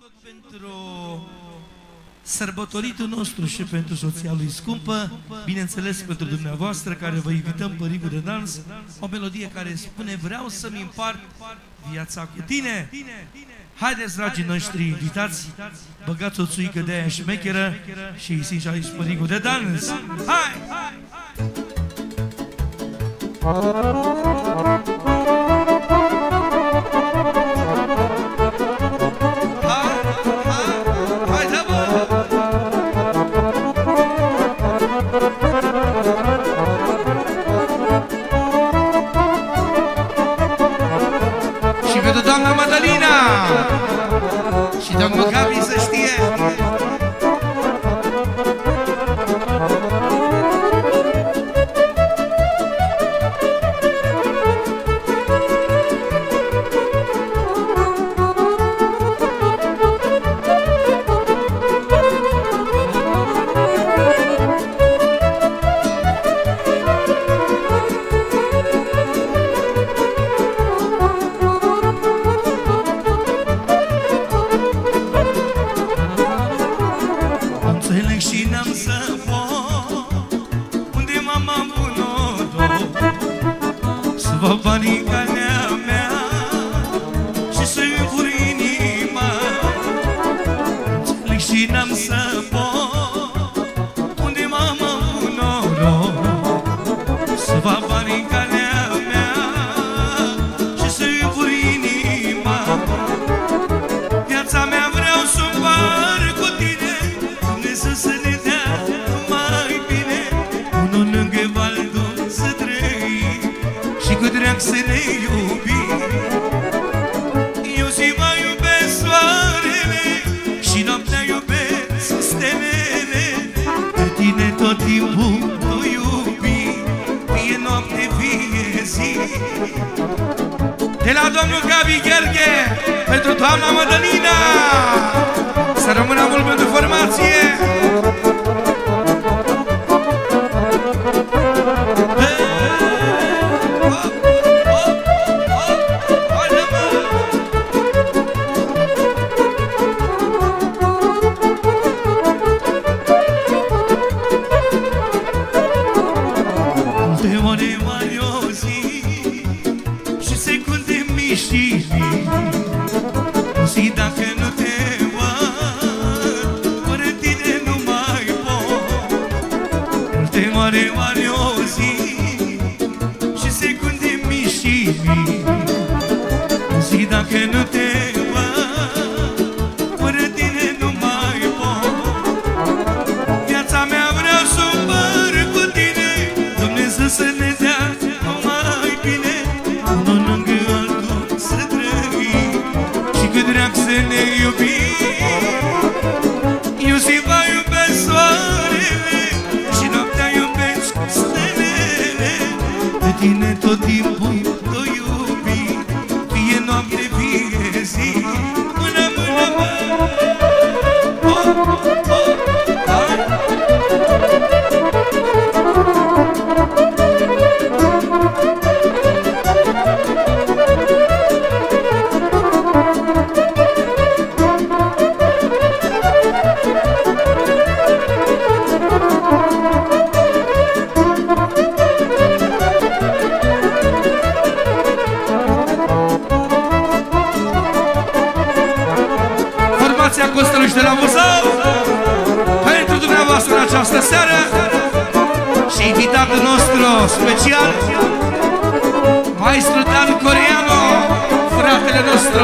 tot pentru sărbătoritul nostru și pentru soția lui scumpă, bineînțeles pentru dumneavoastră care vă invităm pe rigul de dans, o melodie care spune: vreau să-mi împart viața cu tine. Haideți, dragii noștri invitați, băgați o țuică de aia șmecheră și îi simți aici pe rigul de dans. Hai! Și pentru doamna Madalina și domnul Gabi să știe. Și n-am să pot unde m-am avut noroc să vă bani în calea mea și să-i fur inima. Înțeleg și n-am să pot unde m-am avut noroc să vă bani în calea mea și să-i fur inima. Viața mea vreau să împart cu tine, Dumnezeu să ne dea mai bine, unul lângă Valdu să trăim și cu drag să ne iubim. Eu zi mă iubesc soarele și noaptea iubesc stelele, pe tine tot timpul o iubi, fie noapte, fie zi. De la domnul Gabi Gherghe pentru doamna Madalina, să rămână mult pentru formație. De ore mari o zi și secunde mii și mii, o zi dacă nu te văd, fără tine nu mai pot. Multe mare, mare o zi și secunde mii și mii, o zi dacă nu te văd, fără tine nu mai pot. Viața mea vreau să împart cu tine, Dumnezeu să ne dea numai bine, unul lângă altul să trăim și cu drag să ne iubim. Eu zi vă iubesc soarele și noaptea iubesc stelele, pe tine tot timpul o iubi, fie noapte, fie zi. Mână, mână, mână, oh, oh, oh, hai. Formația Costăluși de la Buzău pentru dumneavoastră în această seară și invitatul nostru special, maestru Dan Coreanu, fratele nostru.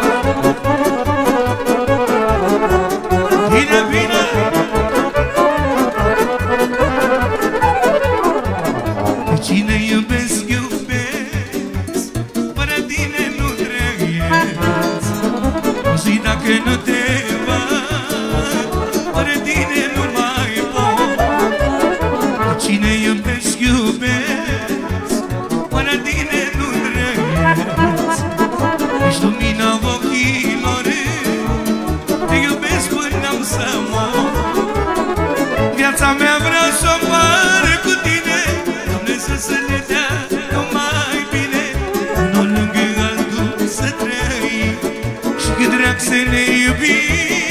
Bine, bine! Pe cine iubesc, iubesc, fără tine nu trăiesc. O zi dacă nu te văd, fără tine nu mai pot. Pe cine iubesc, iubesc, fără tine nu trăiesc. Ești lumina ochilor, te iubesc până am să mor. Viața mea vreau să o împart cu tine, Dumnezeu să ne dea numai bine, unul lângă altul să trăim și cu drag să ne iubi.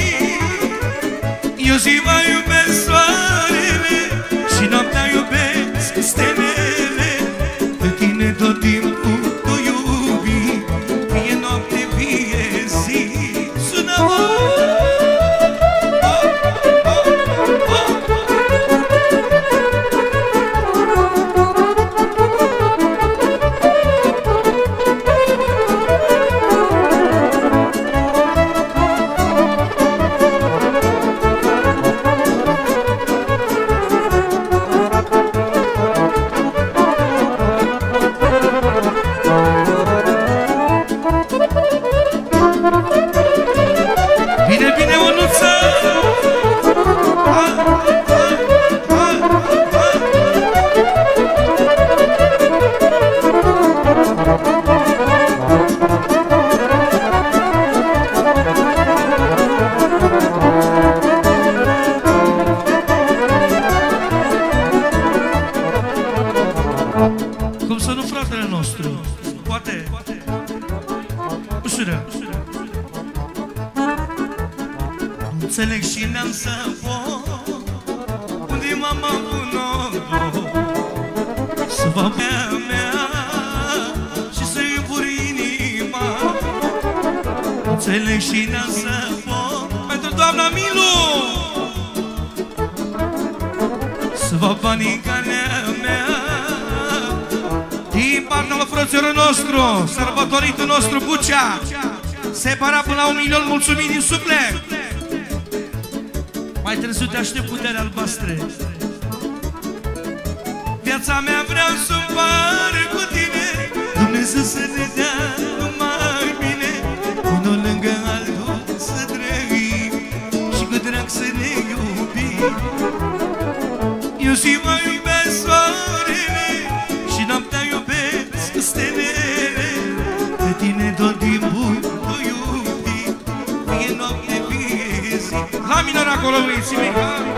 Eu ziua iubesc soarele și noaptea iubesc stelele. Pe tine tot timpul tu iubi, fie noapte, fie zi. Sună-mă! Bine, bine, Onuță! Cum să nu, fratele nostru? Poate? Ușură! Înțeleg și n-am să pot unde m-am avut noroc să vă mea și să-i împur inima. Înțeleg și n-am să pot pentru doamna Milu să vă banii calea mea. Din partea lui frățelul nostru, sărbătoritul nostru Bucea, separat până la 1.000.000, mulțumim din suflet. Mai trebuie să te aștept puterea albastră. Viața mea vreau să împar cu tine, Dumnezeu să ne dea numai bine, unul lângă altul să trăim și cu drag să ne iubim. Eu ziua iubesc soarele și noaptea iubesc stelele. Pe tine tot timpul tu iubi, fie noapte, fie zi. La minor acolo, băieții mei!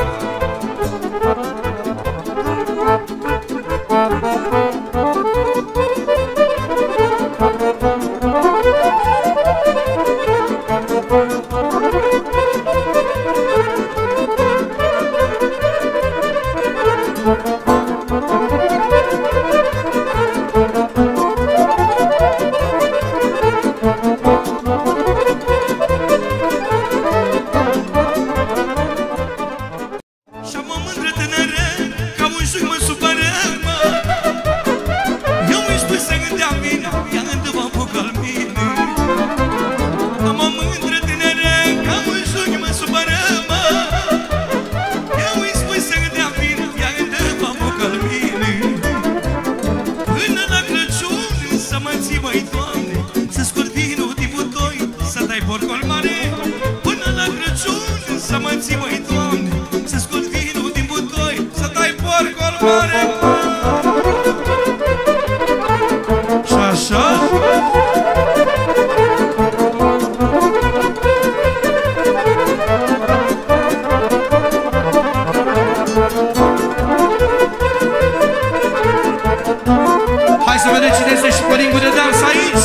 Hai să vedem cine este și păringul de dans aici.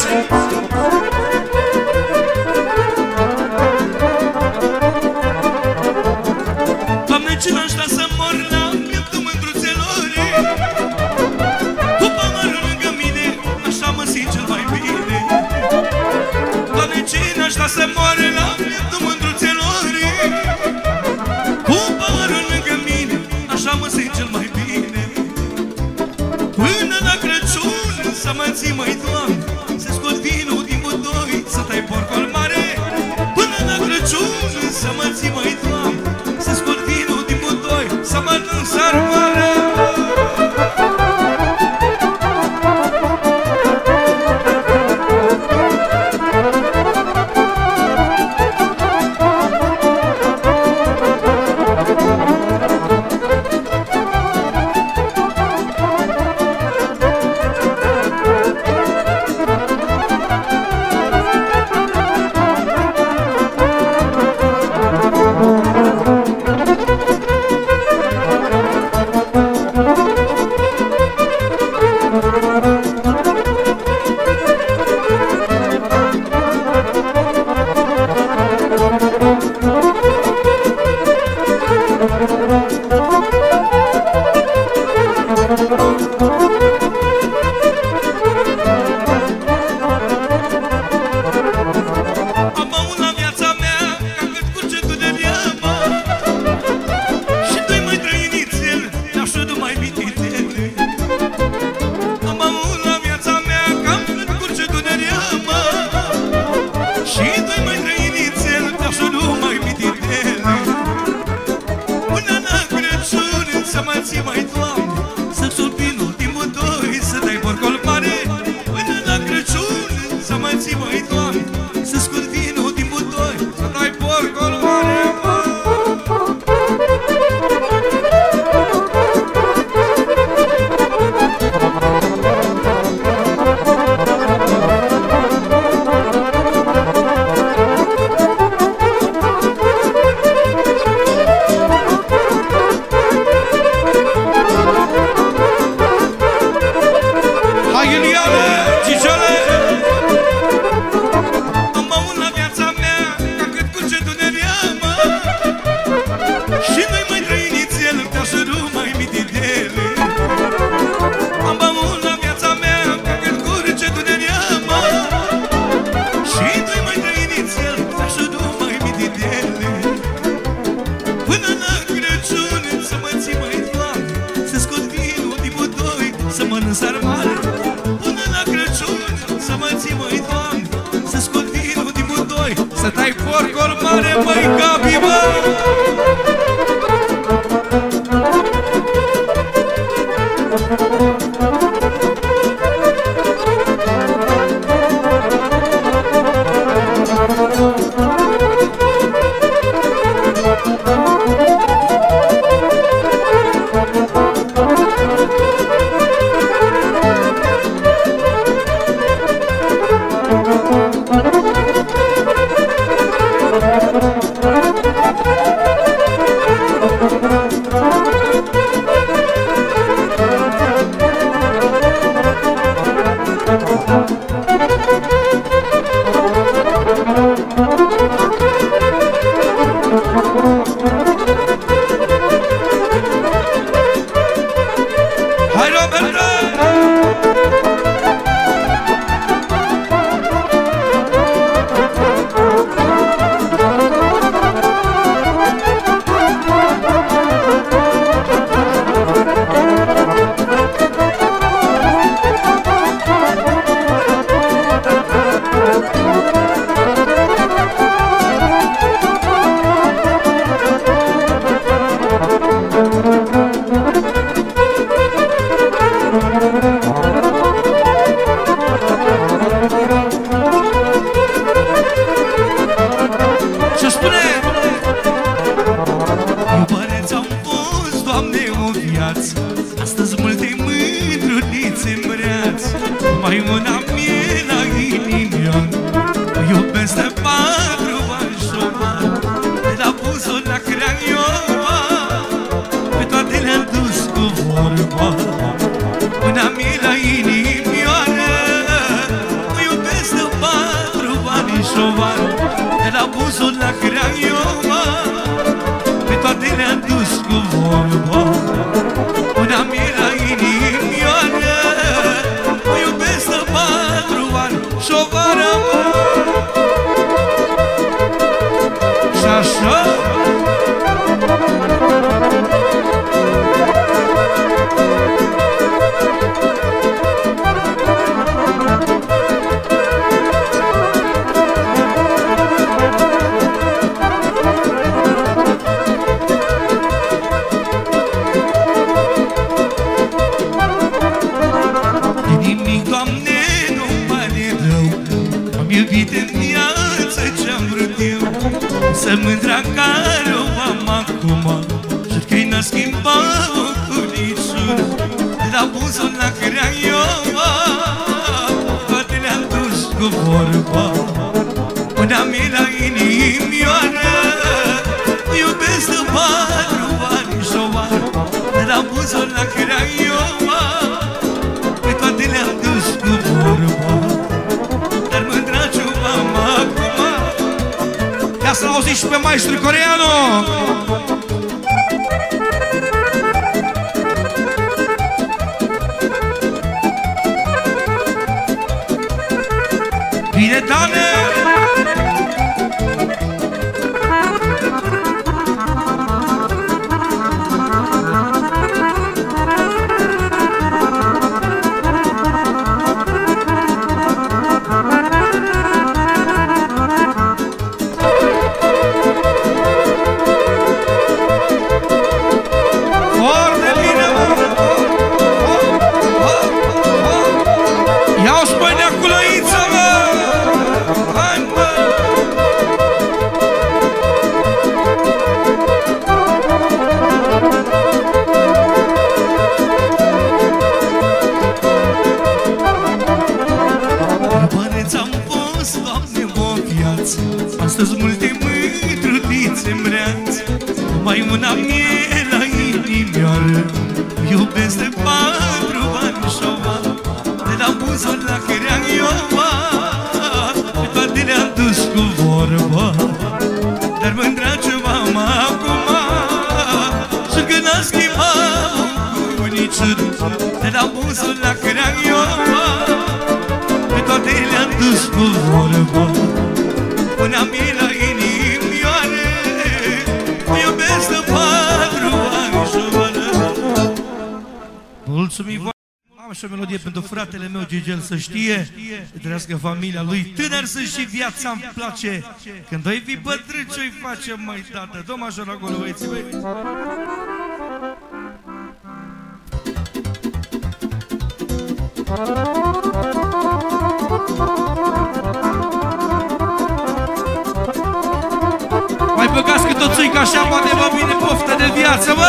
Doamne, ce n-aș da să mor la pieptul mândruțelor. porcol mare, măi, Gabi, bă! așa o melodie pentru fratele meu Gigel să știe, să trăiască familia lui. Tânăr sunt și viața-mi place. Când oi fi bătrân, ce-oi facem, măi, tată? Dă-mă așa la acolo, băieții, băi. Mai băgați cât o țuică așa, poate vă vine poftă de viață, bă!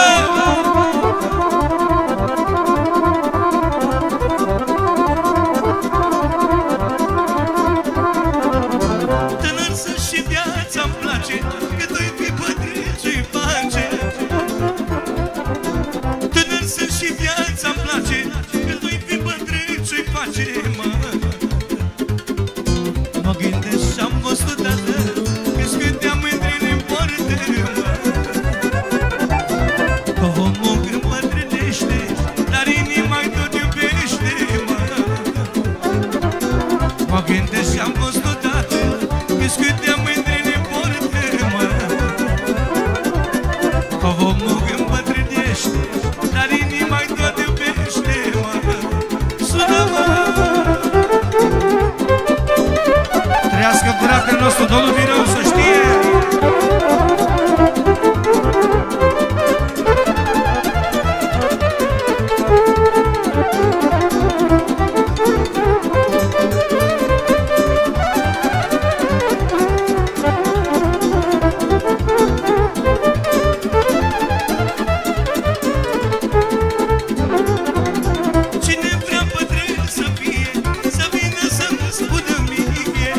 Tânăr sunt și viața-mi place, cât oi fi bătrân, ce-i face? Tânăr sunt și viața-mi place, cât oi fi bătrân, ce-i face, mă? Mă gândesc și-am văzut odată, că-s câteam mândrele în poartă, mă. Că omul când bătrânește, dar inima-i tot iubește, mă. Mă gândesc și-am văzut odată, că-s câteam mândrele în poartă, mă. Că omul când bătrânește, dar inima-i tot iubește, mă. Sună-mă! Trăiască fratele nostru, domnul Vireu, să știe! Cine vrea bătrân să fie, să vină să-mi spună mie.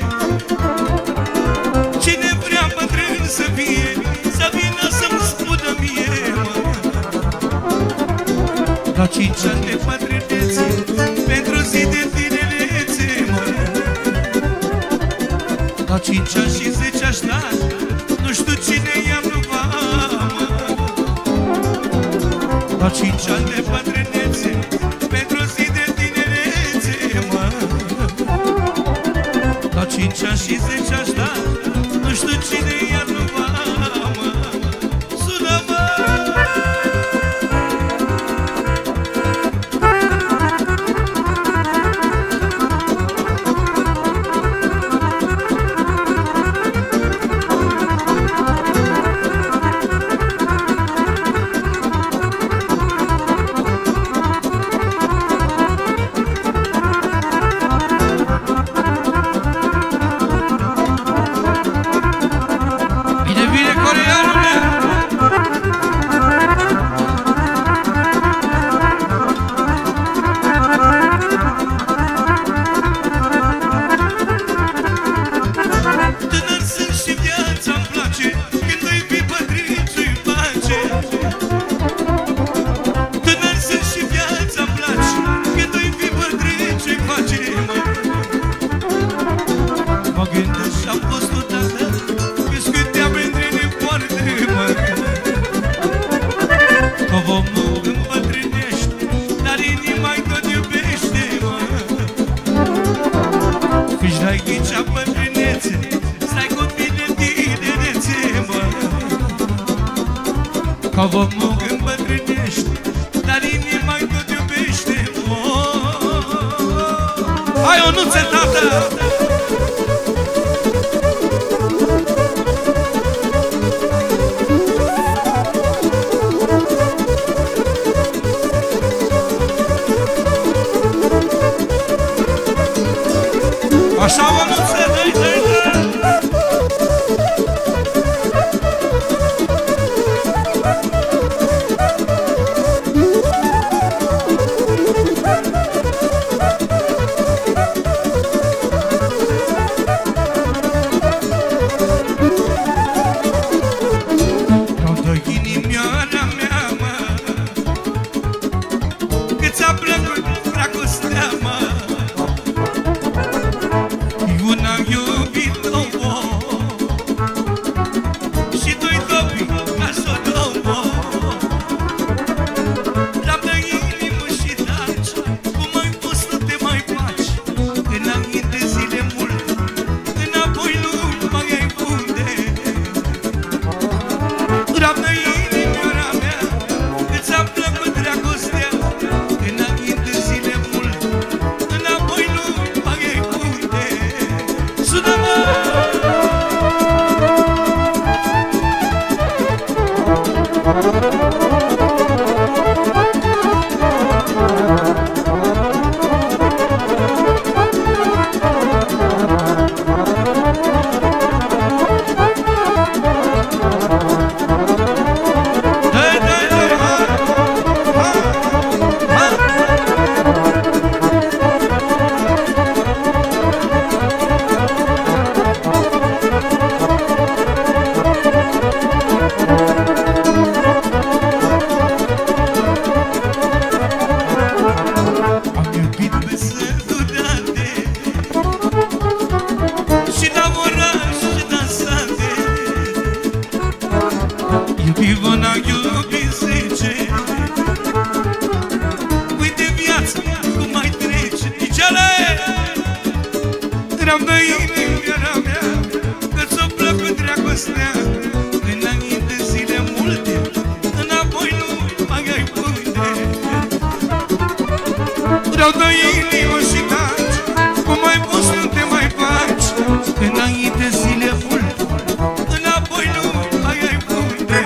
Cine vrea bătrân să fie, să vină să-mi spună mie, mă. La 5 ani de bătrânețe, pentru zi de tinerețe, mă. La 5 ani și 10 aș da, nu știu cine i-am luat, mă. La 5 ani de bătrânețe, pentru zi de tinerețe, mă. La 5 ani și 10 aș da, nu știu cine i-ar lua, mă. Sună-mă! Că omul când bătrânește, dar inima-i tot iubește, mă. Hai, Ionuțe, tată! Așa, Ionuțe, dă-i, dă-i, dă-i! Îți-a plăcut dragostea înainte zile m-am iubit 10. Uite viața cum mai trece. Nicele! Rău de inimioara mea, că ți-o plăcut dragostea. Înainte zile multe, înapoi nu mai ai unde. Rău de inimă și taci, cum mai poți să te mai faci. Înainte zile multe, înapoi nu mai ai unde.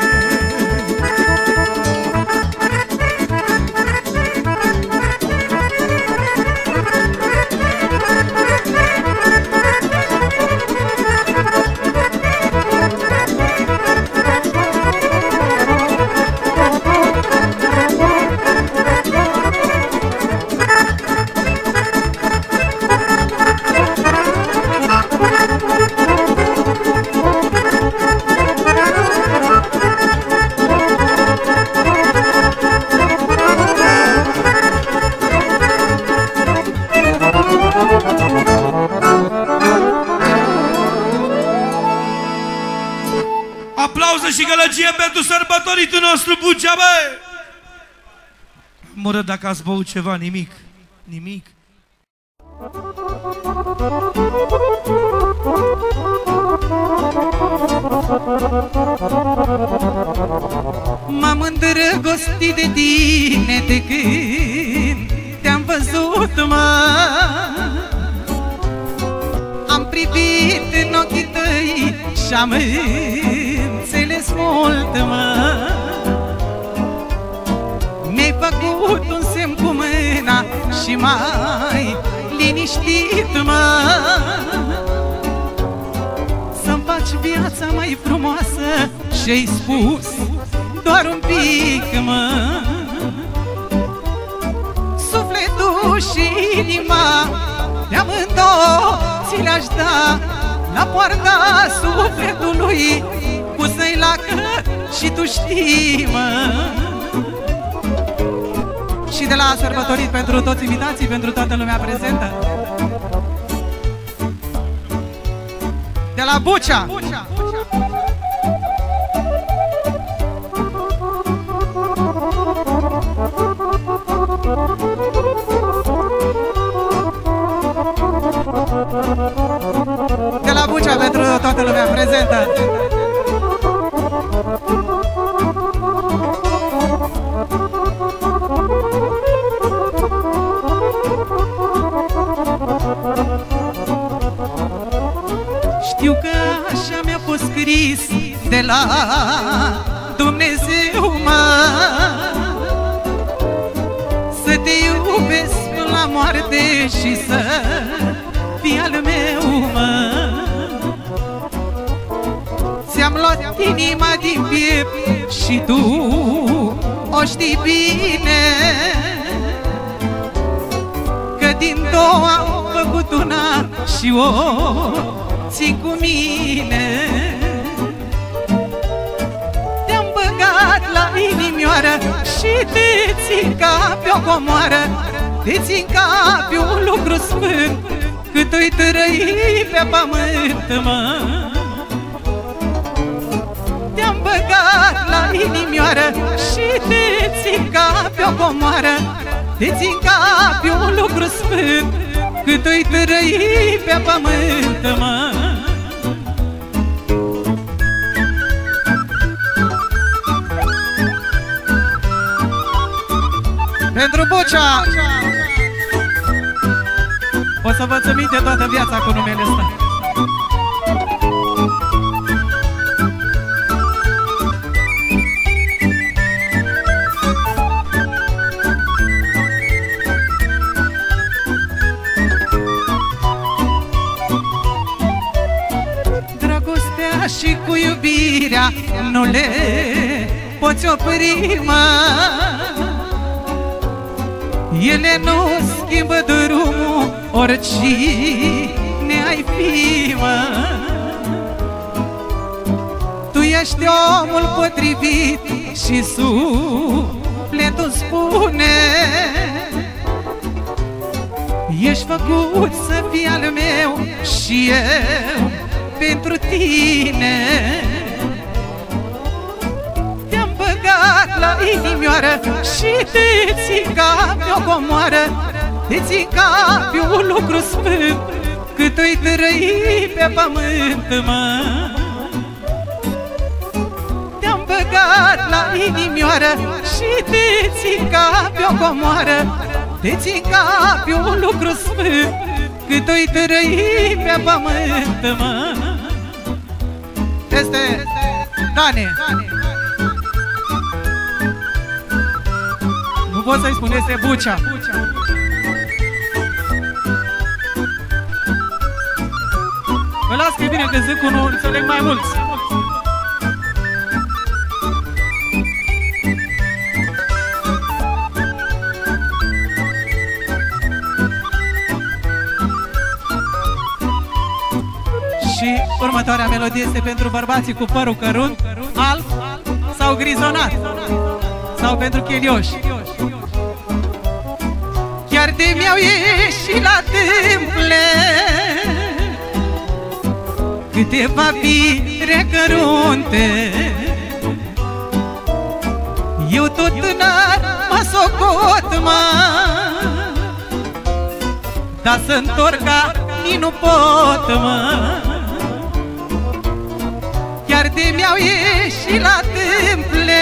Aplauze și gălăgie pentru sărbătoritul nostru Bucea, bă! Mură dacă ați băut ceva, nimic. Nimic. M-am îndrăgostit de tine de când te-am văzut, mă. Am privit în ochii tăi și-am înțeles mult, mă. Mi-ai făcut un semn cu mâna și m-ai liniștit, mă. Să-mi faci viața mai frumoasă și-ai spus doar un pic, mă. Sufletul și inima de amândouă ți le-aș da la poarta sufletului, pusă-i lacă și tu știi, mă. Și de la sărbătorit pentru toți invitații, pentru toată lumea prezentă, de la Bucea. De la Bucea pentru toată lumea prezentă. Știu că așa mi-a fost scris de la Dumnezeu, mă, să te iubesc până la moarte și să fii al meu, mă. Ți-am luat inima din piept și tu o știi bine, că din două am făcut una și o țin cu mine. Te-am băgat la inimioară și te țin ca pe o comoară, te țin ca pe un lucru sfânt, cât o-i trăi pe pământ, mă. Te-am băgat la inimioară și te țin ca pe o comoară, te țin ca pe un lucru sfânt, cât o-i trăi pe pământ, mă. Pentru Bucea o să vă țin minte toată viața cu numele ăsta. Dragostea și cu iubirea nu le poți opri, mă. Ele nu schimbă drumul, oricine ai fi, mă. Tu ești omul potrivit și sufletul spune, ești făcut să fii al meu și eu pentru tine. Te-am băgat inimioară și te țin ca pe o comoară, te țin ca pe un lucru sfânt, cât o-i trăi pe pământ, mă. Te-am băgat la inimioară și te țin ca pe o comoară, te țin ca pe un lucru sfânt, cât o-i trăi pe pământ, mă. Este Dane. Nu pot să-i spun, este Bucea. Vă las că e bine când zic unul, înțeleg mai mulți. Și următoarea melodie este pentru bărbații cu părul cărunt, alb sau grizonat, sau pentru chelioși. Chiar de mi-au ieșit la tâmple câteva fire cărunte, eu tot tânăr mă socot, mă, dar să-ntorc ca nu pot, mă. Chiar de mi-au ieșit la tâmple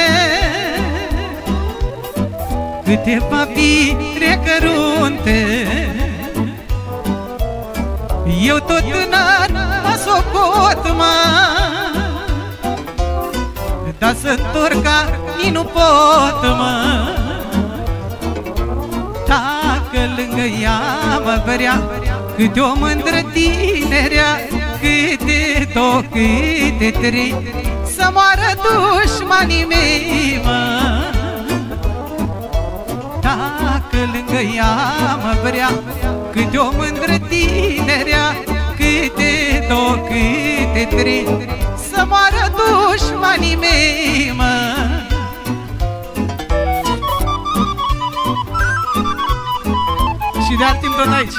câteva fire cărunte, eu tot tânăr mă socot, mă, dar să-ntorc ca nu pot, mă. Dacă lângă ea mă vrea câte o mândră tinerea, câte două, câte trei, să moară dușmanii mei, mă. Dacă lângă ea mă vrea câte o mândră tinerea, câte două, câte trei, să moară dușmanii mei, mă. Și de alt timp tot aici.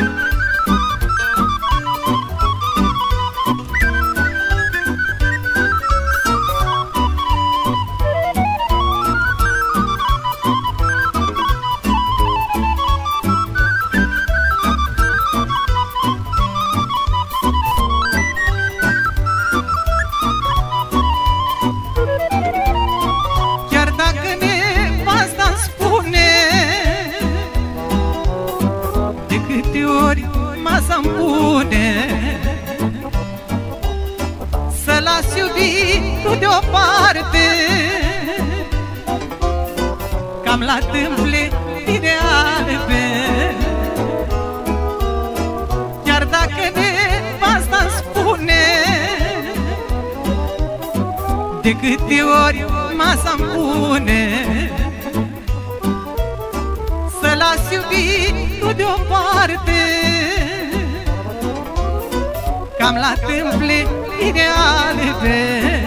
Să-mi pune să las iubitul deoparte, cam la tâmple fire albe. Chiar dacă nevasta-mi spune de câte ori masa-mi pune să las iubitul deoparte, cam la tâmple ideale,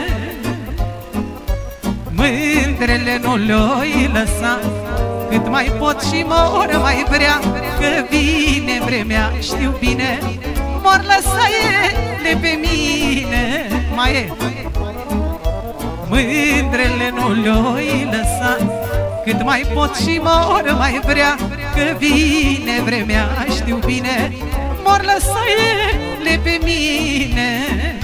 mândrele nu le-oi lăsa, cât mai pot și mor mai vrea, că vine vremea, știu bine, mor lăsa ele pe mine. Mai e. Mândrele nu le-oi lăsa, cât mai pot și mor mai vrea, că vine vremea, știu bine, mor lăsa ele pe mine.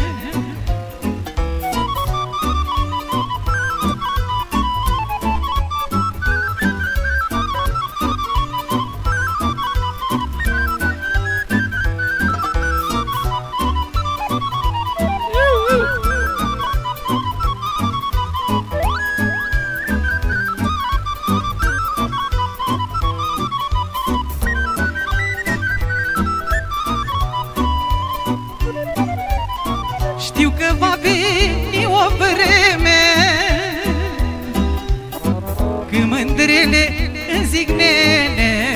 Știu că va veni o vreme când mândrele îmi zic nene,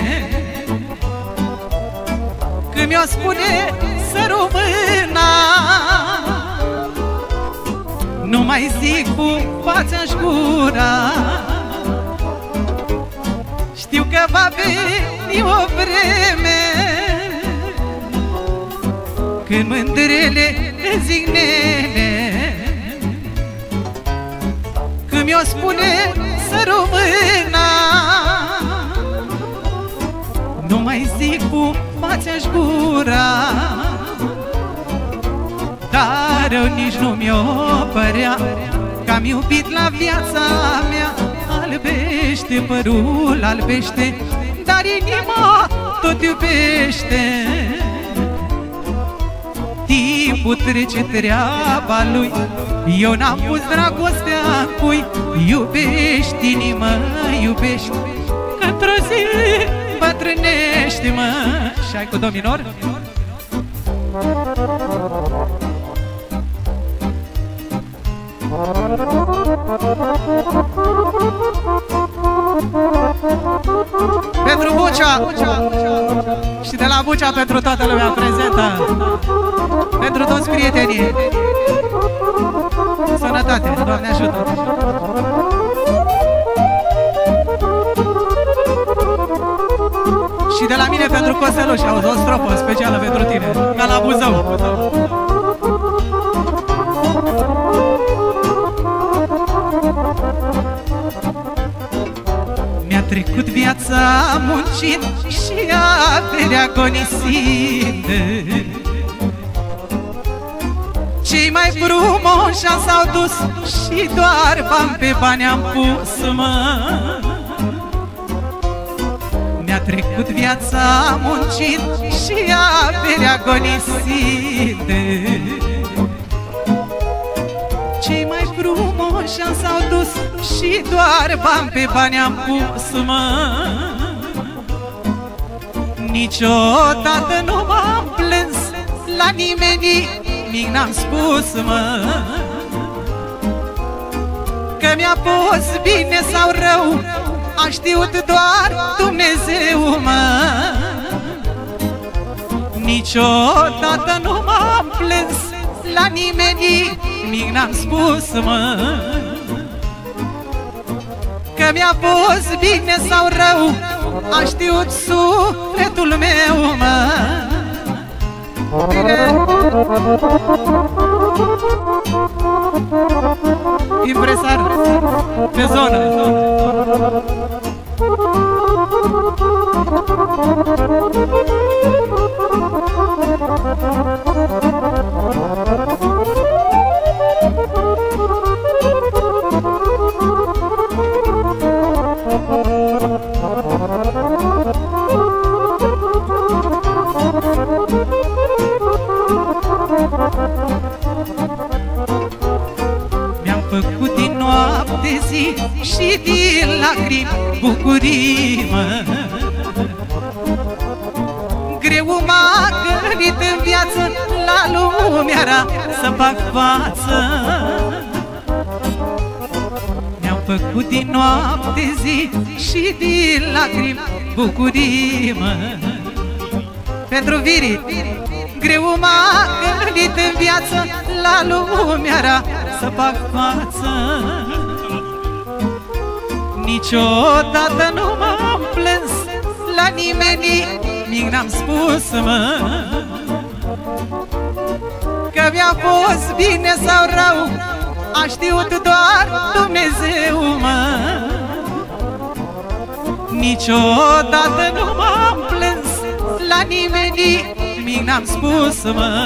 când mi-o spune să româna, nu mai zic cu fața-și gura. Știu că va veni o vreme când mândrele îmi zic nene, când mi-o spune să româna. Nu mai zic cu fața-și gura, dar eu nici nu mi-o părea că-am iubit la viața mea. Albește părul, albește, dar inima tot iubește. Timpul trece treaba lui, eu n-am pus dragostea în cui. Iubești, inimă, iubești, că într-o zi bătrânești, mă. Și ai cu do minor? Pentru Bucea și de la Bucea pentru toată lumea prezentă, pentru toți prietenii. Sănătate, Doamne ajută! Și de la mine pentru Costeluș, auzi, o stropă specială pentru tine, ca la Buzău. Mi-a trecut viața muncind și averea agonisind. Cei mai frumoși s-au dus și doar bani pe bani am pus, mă. Mi-a trecut viața muncind și averea agonisind. Cei mai frumoși s-au dus și doar bani pe bani am pus, mă. Niciodată nu m-am plâns la nimeni, nimic n-am spus, mă. Că mi-a fost bine sau rău, a știut doar Dumnezeu, mă. Niciodată nu m-am plâns la nimeni, nimic n-am spus, mă. Că mi-a fost bine sau rău, a știut sufletul meu, mă. Impresar pe zonă. Mi-am făcut din noapte zi și din lacrimi bucurii, mă. Greu m-a gărit în viață, la lumea rea să fac față. Mi-am făcut din noapte zi și din lacrimi bucurii, mă. Pentru Viri, greu m-a gărit în viață, la lumea rea să fac față. Niciodată nu m-am plâns la nimeni, nimic n-am spus, mă. Că mi-a fost bine sau rău, a știut doar Dumnezeu, mă. Niciodată nu m-am plâns la nimeni, nimic n-am spus, mă.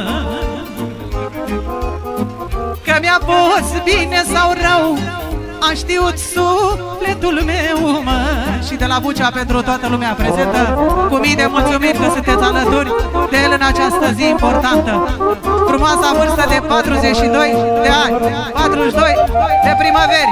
Că mi-a fost bine sau rău, a știut sufletul meu, mă. Și de la Bucea pentru toată lumea prezentă, cu mii de mulțumiri că sunteți alături de el în această zi importantă. Frumoasa vârstă de 42 de ani, 42 de primăveri.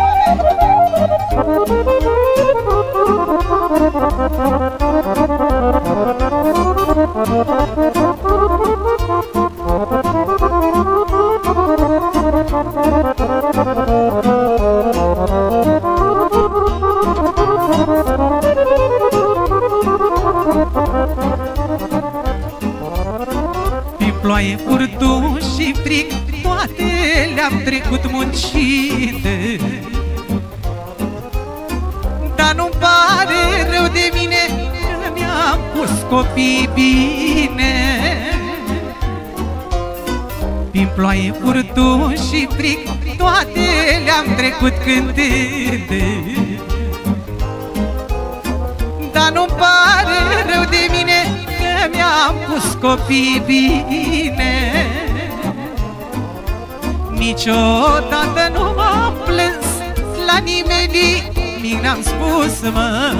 Prin ploaie, furtun și frig, toate le-am trecut muncind. Dar nu-mi pare rău de mine, că mi-am pus copii bine. Prin ploaie, furtun și frig, toate le-am trecut cântând. Dar nu-mi pare rău de mine că mi-am pus copii bine. Niciodată nu m-am plâns la nimeni, nimic n-am spus, mă,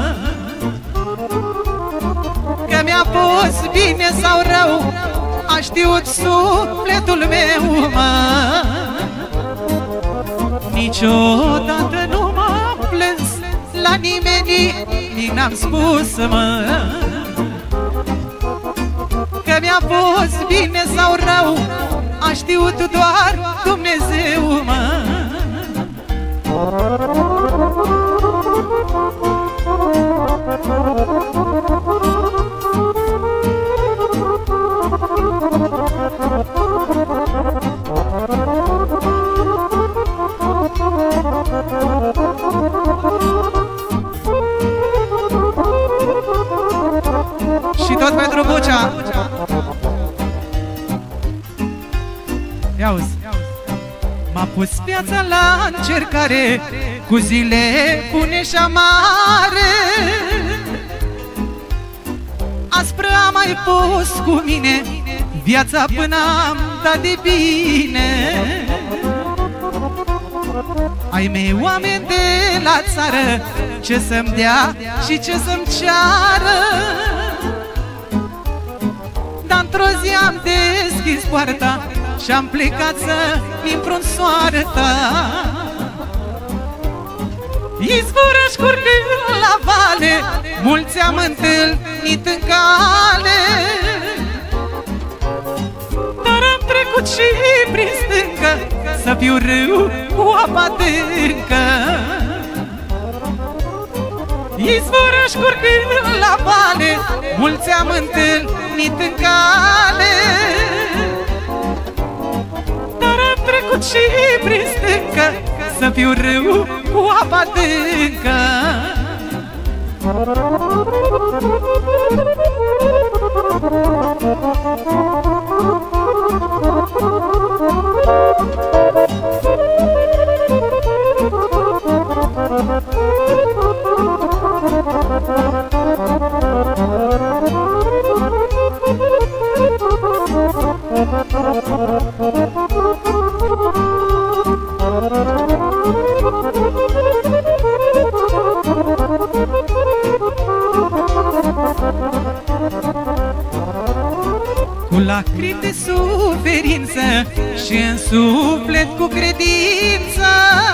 că mi-a fost bine sau rău, a știut sufletul meu, mă. Niciodată nu m-am plâns la nimeni, nimic n-am spus, mă, că mi-a fost bine sau rău, a știut doar Dumnezeu, mă. Și tot pentru Bucea. Ia-uzi. M-a pus viața la încercare, cu zile bune și amare. Aspră am mai fost cu mine, viața până am dat de bine. Ai mei oameni de la țară, ce să-mi dea și ce să-mi ceară. Dar într-o zi am deschis poarta și-am plecat să-mi împrun soarta. Izvoră-și curgând la vale, mulți am întâlnit în cale. Dar am trecut și prin stâncă, să fiu râu cu apa adâncă. Izvoră-și curgând la vale, mulți am întâlnit în cale. Dar am trecut și prin stâncă, să fiu râu cu apa adâncă. Cu lacrimi de suferință și în suflet cu credință,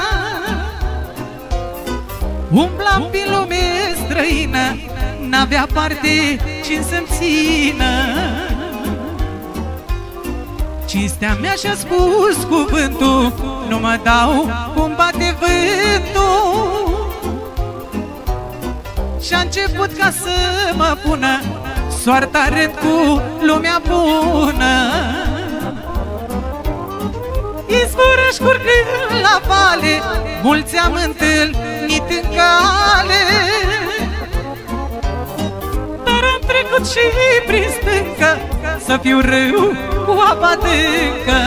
umblam pe lume străină, n-avea parte cine să-mi țină. Cinstea mea și-a spus cuvântul, nu mă dau cum bate vântul. Și-a început ca să mă pună soarta rând cu lumea bună. Izvoră-și curgând la vale, mulți am întâlnit în cale. Dar am trecut și prin stâncă, să fiu râu cu apa adâncă.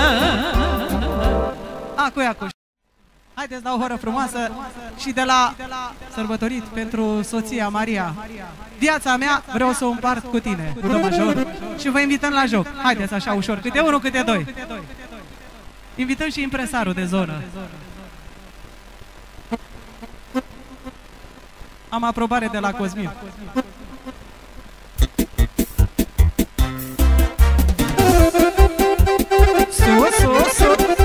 Acu. Haideți la o horă frumoasă și de la sărbătorit pentru soția Maria. Viața mea vreau să o împart cu tine, cu domnul, și vă invităm la joc. Haideți așa ușor, câte unul, câte doi. Invităm și impresarul de zonă. Am aprobare de la Cosmin. Sus.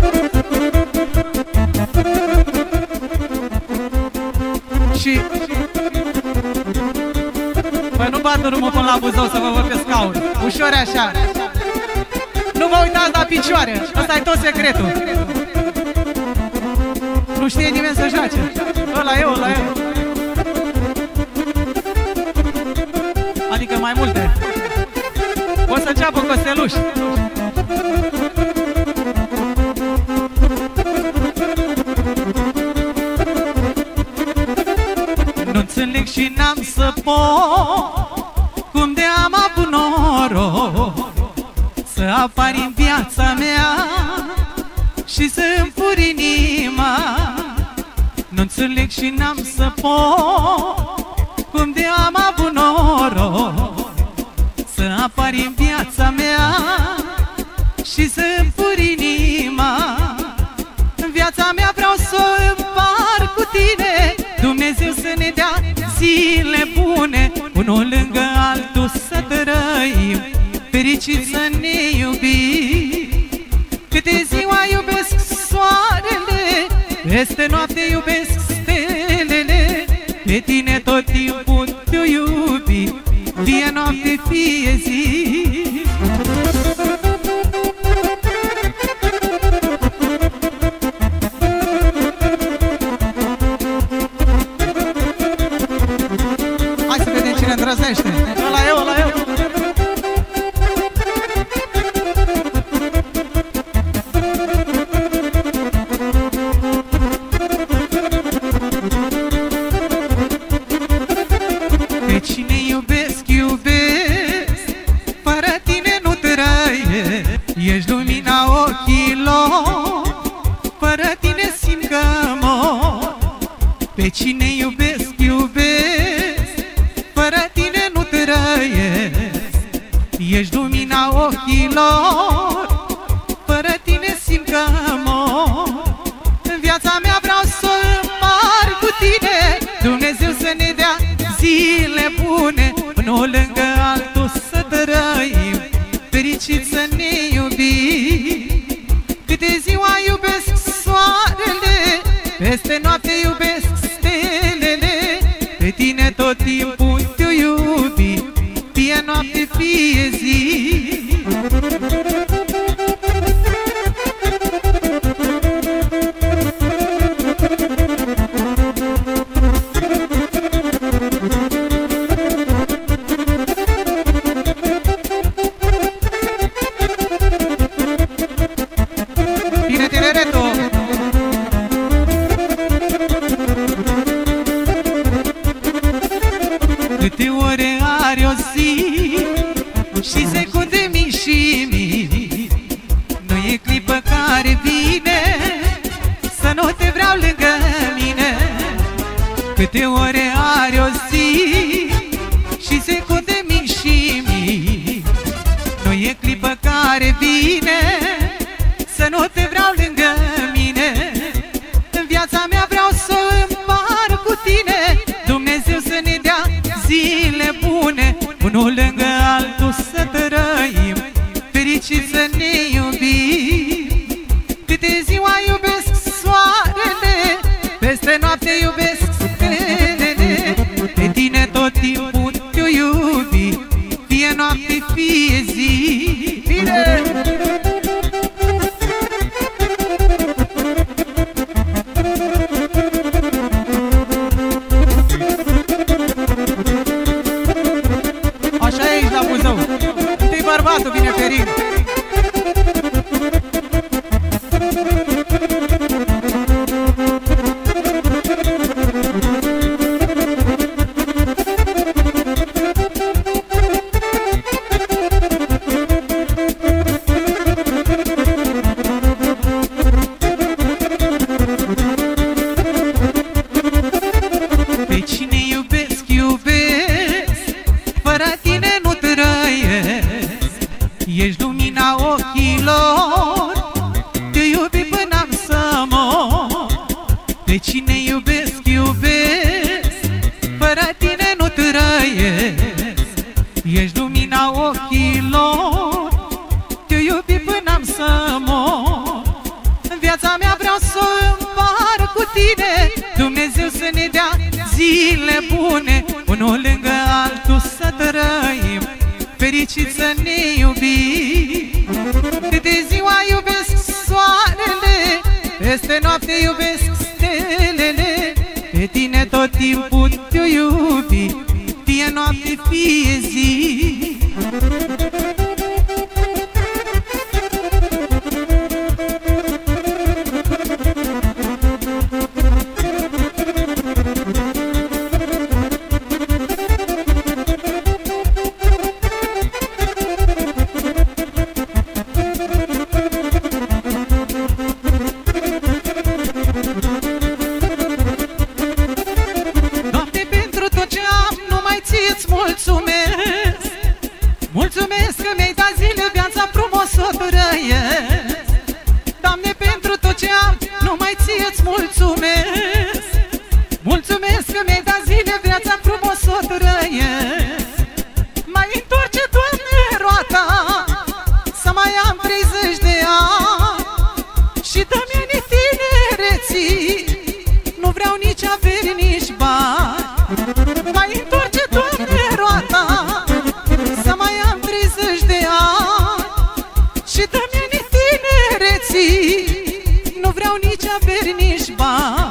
Și păi nu bat drumul până la Buzău să vă văd pe scaun. Ușor așa. Nu vă uitați la picioare. Ăsta e tot secretul. Nu știe nimeni să joace. Ăla e. Adică mai multe. O să înceapă Costeluși. Nu înțeleg și n-am să pot cum de am avut noroc să apari în viața mea și să îmi pui fur inima. Nu înțeleg și n-am să pot cum de am avut noroc să apari în viața mea și să-mi fur inima. În viața mea vreau să o împart cu tine, Dumnezeu să ne dea zile bune, unul lângă altul să trăim, fericit să ne iubim. Câte ziua iubesc soarele, peste noapte iubesc stelele, pe tine tot timpul te-o iubi, fie noapte, fie zi. Hai să vedem cine îndrăznește. Ăla eu, ăla eu. Pe cine iubesc, iubesc, fără tine nu trăiesc. Ești lumina ochilor, fără tine simt că mor. Pe cine iubesc, iubesc, fără tine nu trăiesc. Ești lumina ochilor, fără tine simt că mor. În viața mea vreau să o împart cu tine, Dumnezeu să ne dea zile bune, unul lângă altul să trăim, fericit să ne iubim. Câte ziua iubesc soarele, peste noapte iubesc stelele, pe tine tot timpul te-o iubi, fie noapte, fie zi. Bine, tineretul! Câte ore are o zi și secunde mii și mii, nu e clipă care vine să nu te vreau lângă mine. Câte ore are o zi și secunde mii și mii, nu e clipă care vine să nu te vreau lângă mine. În viața mea vreau să o împart cu tine, Dumnezeu să ne dea zile bune, unul lângă altul să trăim, fericit să ne iubim. Câte ziua iubesc soarele, peste noapte iubesc stelele, pe tine tot timpul te-o iubi, fie noapte, fie zi. Bine! Așa e aici la Buzău. Întâi bărbatul vine ferit. Pe cine iubesc, iubesc, fără tine nu trăiesc. Ești lumina ochilor, te iubi până am să mor. Pe cine iubesc, iubesc, fără tine nu trăiesc. Ești lumina ochilor, te iubi până am să mor. În viața mea vreau să o împart cu tine, Dumnezeu să ne dea zile bune, unul lângă altul să trăim, fericit să ne iubim. Câte ziua iubesc soarele, peste noapte iubesc stelele, pe tine tot timpul te-o iubi, fie noapte, fie zi. mulțumesc. Mulțumesc că mi-ai dat zile, viața frumos o trăiesc. Mai întoarce, Doamne, roata, să mai am 30 de ani și dă-mi ani tinereții, nu vreau nici averi, nici bani. Mai întoarce, Doamne, roata, să mai am 30 de ani și dă-mi ani tinereții, nu vreau nici averi, nici bani.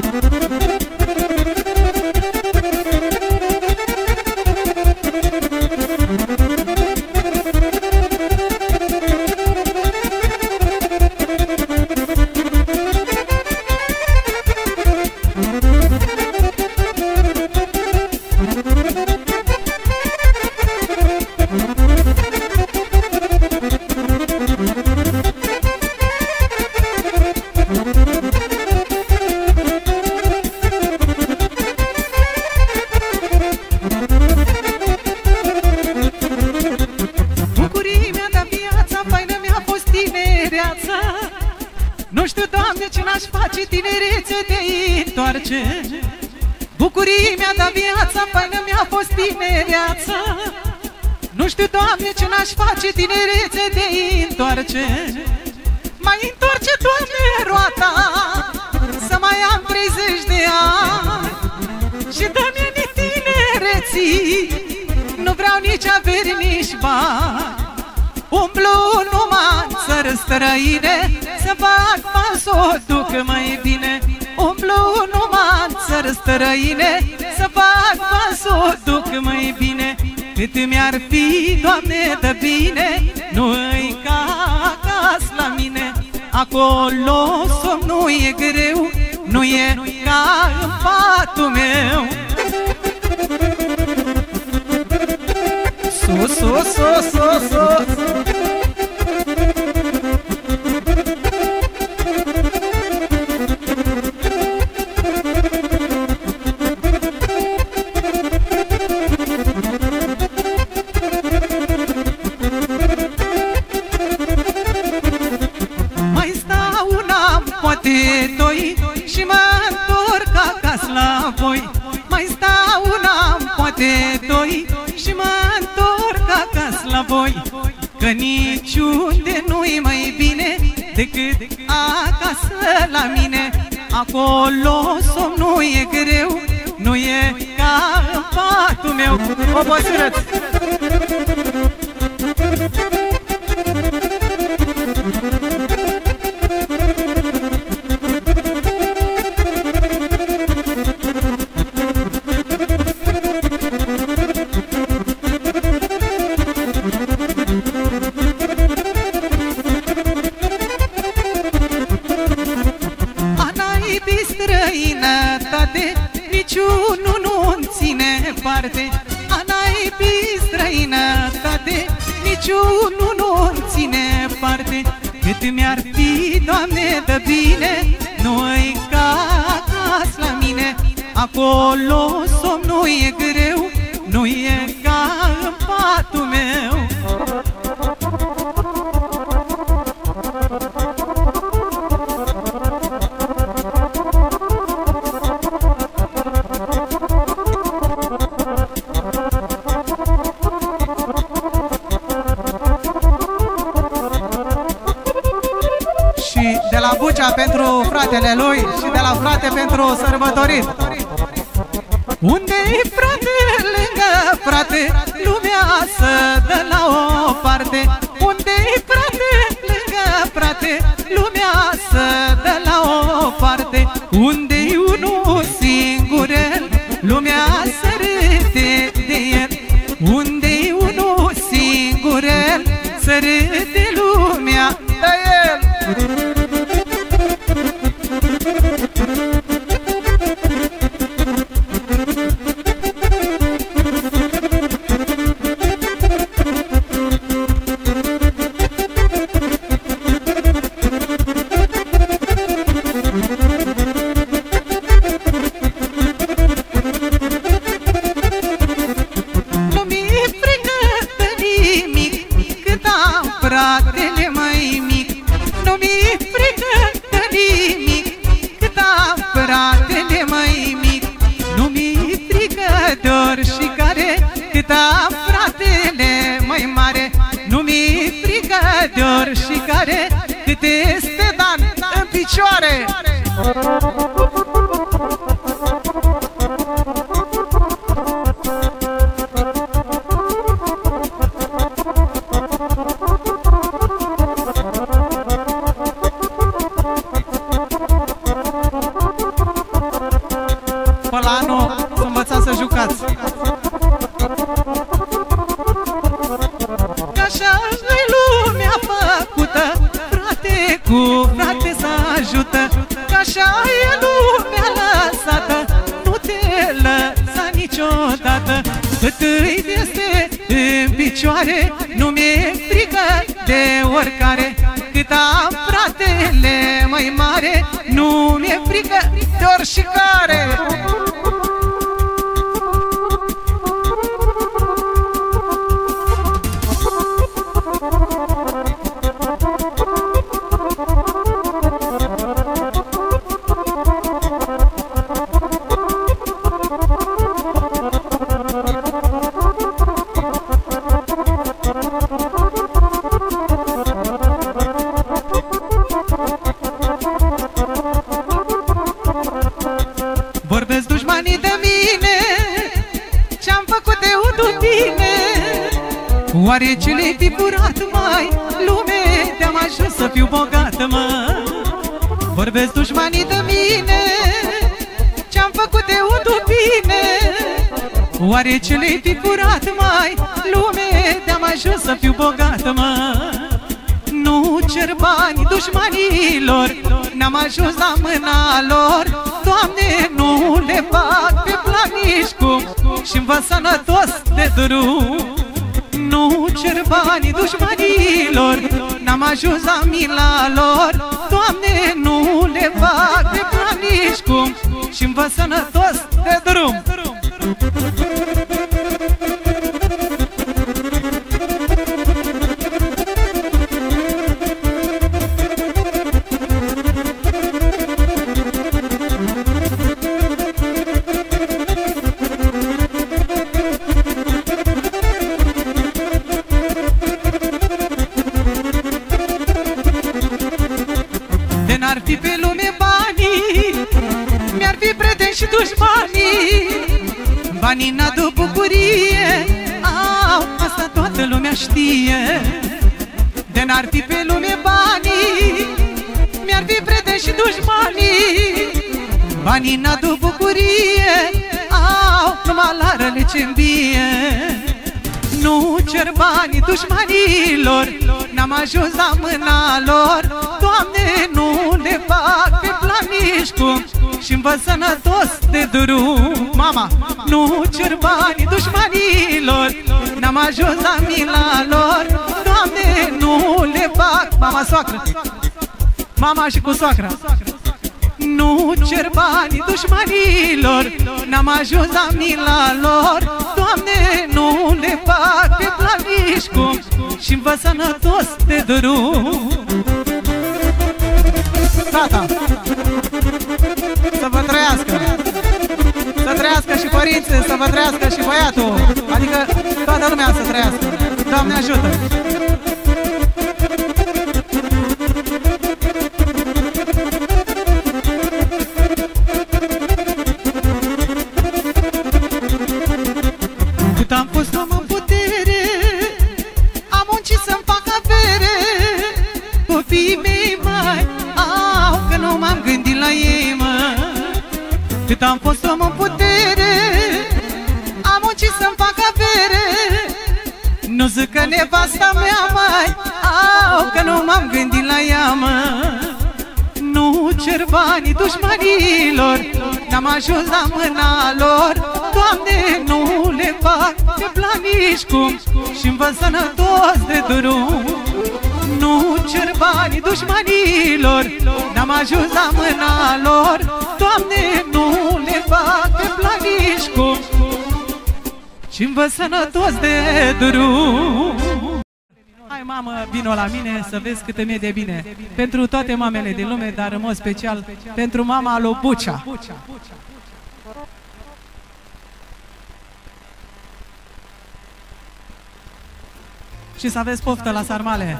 Nu știu, Doamne, ce n-aș face, tinerețe de-i întoarce. Bucurii mi-a dat viața, faină mi-a fost tinereața. Nu știu, Doamne, ce n-aș face, tinerețe de-i întoarce. Mai întoarce, Doamne, roata, să mai am 30 de ani și dă-mi ani tinereții, nu vreau nici averi, nici bani. Umblu numai în țări străine, să fac bani să o duc mai bine. Umblu numai în țări străine, să fac bani să o duc mai bine. Cât mi-ar fi, Doamne, de bine, nu-i ca acasă la mine. Acolo somnul e greu, nu e ca în patul meu. Sus, sus, sus, sus, sus. Mai stau un an, poate doi, și mă întorc acasă la voi. Mai stau un an, poate doi, și mă întorc acasă la voi. Că niciunde nu-i mai bine decât acasă la mine. Acolo somnul e greu, nu e ca în patul meu. Obosurăți! Străinătate, niciunul nu-mi ține parte. A naibii străinătate, niciunul nu-mi ține parte. Cât mi-ar fi, Doamne, de bine, nu-i ca acasă la mine. Acolo somnul e greu, nu e ca în patul meu. De la Bucea pentru fratele lui și de la frate pentru sărbătorit. Unde-i frate lângă frate, lumea să dă la o parte. Unde-i frate lângă frate, lumea să dă la o parte. Unde-i unul singurel, lumea să râde de el. Unde-i unul singurel, să râde lumea de el. cât am fratele mai mare, nu mi-e frică de oricare, cât este Dan în picioare. Pe la anul să învățați să jucați. Așa-i lumea făcută, frate cu frate să ajută. Așa e lumea lăsată, nu te lăsa niciodată. Cât îi este în picioare, nu mi-e frică de oricare. Cât am fratele mai mare, nu mi-e frică de oricare. Vorbesc dușmanii de mine, ce-am făcut eu după bine. Oare ce le-ai fi furat, mai lume, te-am ajuns să fiu bogat, mă. Vorbesc dușmanii de mine, ce-am făcut eu după bine. Oare ce le-ai fi furat, mai lume, te-am ajuns să fiu bogat, mă. Nu cer bani dușmanilor, n-am ajuns la mâna lor. Doamne, nu le fac pe plan nici cum, și-mi vă sănătos de drum. Nu cer bani dușmanilor, n-am ajuns la mila lor. Doamne, nu le fac pe plan nici cum, și-mi vă sănătos de drum. N-ar fi pe lume banii, mi-ar fi prieteni și dușmanii. Banii n-aduc bucurie, au, asta toată lumea știe. De n-ar fi pe lume banii, mi-ar fi prieteni și dușmanii. Banii n-aduc bucurie, au, numai la răle ce-mi vie. Nu cer banii dușmanilor, n-am ajuns la mâna lor. Doamne, nu le fac pe plan nici cum, și-mi vă sănătos de drum. Mama, nu cer banii dușmanilor, n-am ajuns la mila lor. Doamne, nu le fac. Mama, soacră, mama și cu soacra. Nu cer banii dușmanilor, n-am ajuns la mila lor. Doamne, nu le fac pe plan nici cum, și-mi vă sănătos de drum. Tata, să vă trăiască, să trăiască și părinții, să vă trăiască și băiatul, adică toată lumea să trăiască. Doamne ajută! Cât am fost om în putere, am muncit să-mi fac avere. Copiii mei mai au, că nu m-am gândit la ei, mă. Cât am fost om în putere, am muncit să-mi fac avere. Nu zic că nevasta mea mai au, că nu m-am gândit la ea, mă. Nu cer banii dușmanilor, n-am ajuns la mâna lor. Doamne, nu le fac pe plan nici cum, și-mi vă sănătos de drum. Nu cer banii dușmanilor, n-am ajuns la mâna lor. Doamne, nu le fac pe plan nici cum, și-mi vă sănătos de drum. Hai, mamă, vino la mine să vezi cât îmi e de bine. Pentru toate mamele din lume, dar în mod special pentru mama lui Bucea. și să aveți poftă la sarmale.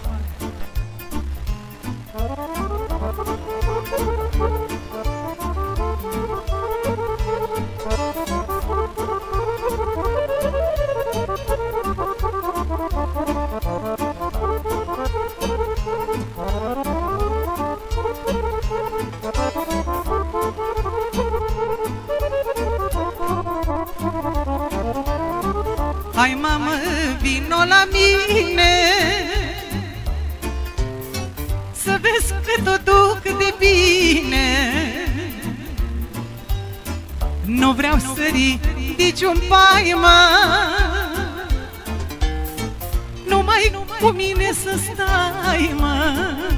Hai mamă, vino la mine, să vezi cât o duc de bine. Nu vreau să ridici un paimă, numai cu mine să stai, mă.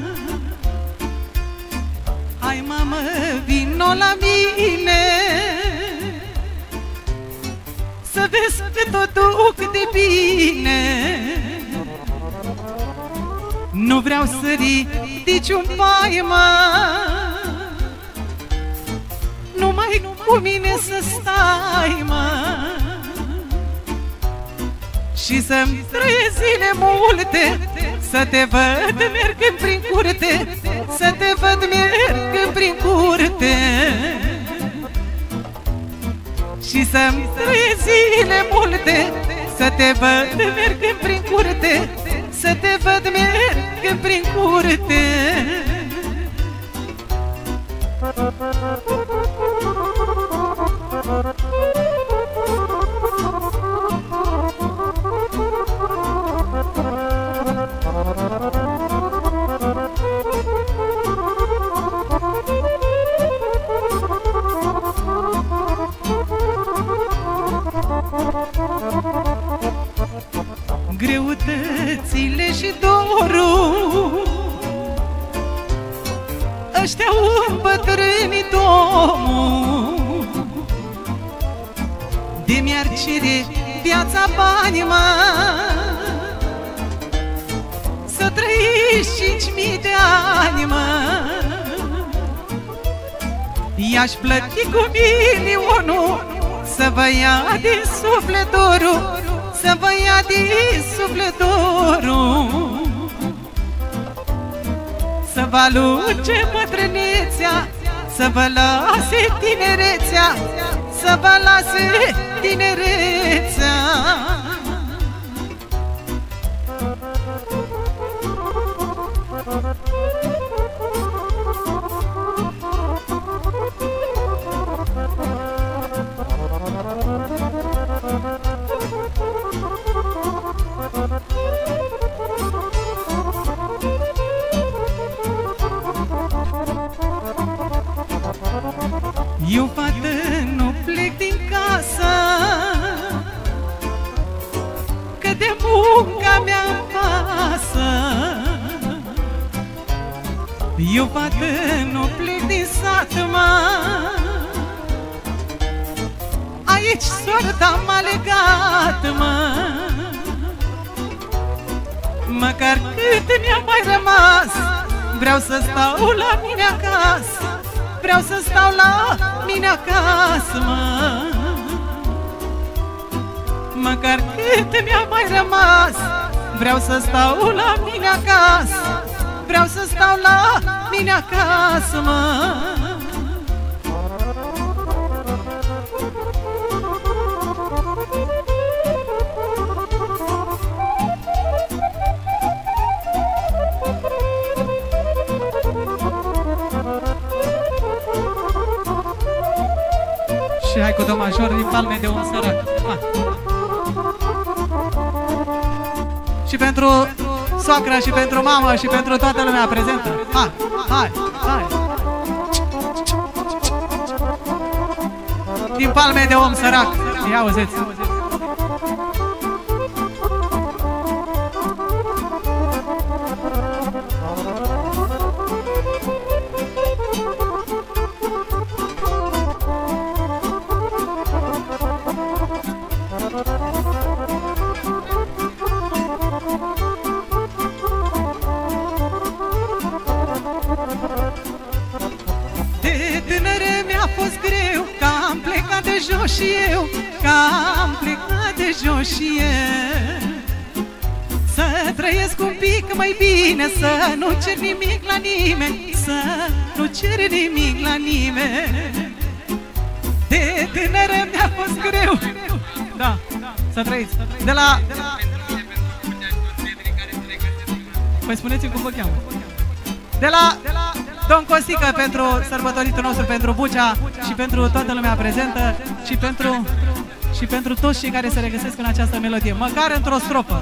Hai mamă, vino la mine, să vezi cât o duc de bine. Nu vreau să ridici un paimă, numai cu mine să stai, mă. Și să-mi trăiesc zile multe, să te văd mergând prin curte, să te văd mergând prin curte. Și să-mi trăiesc zile multe, să te văd mergând prin curte, să te văd mergând prin curte. Greutățile și dorul ăștia îmbătrânit omul, de mi-ar cere viața bani, mă, să trăiești 5.000 de ani, mă. I-aș plăti cu milionul să vă ia din suflet dorul, să vă ia din suflet dorul, să vă aluce bătrânețea, să vă lase tinerețea, să vă lase tinerețea. Eu, fată, nu plec din casă, că de munca mea-mi pasă. Eu, fată, nu plec din sat, mă, aici soarta m-a legat, mă. Măcar cât mi-a mai rămas, vreau să stau la mine acasă, vreau să stau la mine acasă, mă. Măcar cât mi-a mai rămas, vreau să stau la mine acasă, vreau să stau la mine acasă, mă. Și hai cu do major din Palme de un sărac. Și pentru soacră și pentru mamă și pentru toată lumea prezentă. Hai, hai, hai. Din Palme de om sărac. Ia auziți. Și eu, că am plecat de jos și eu, Să trăiesc un pic mai bine, să nu cer nimic la nimeni, să nu cer nimic la nimeni. De tânără mi-a fost greu. Da, să trăiți. De la... Păi spuneți-mi cum vă cheamă. De la Domn Costică pentru sărbătoritul nostru, pentru Bucea și pentru toată lumea prezentă și pentru toți cei care se regăsesc în această melodie, măcar într-o stropă.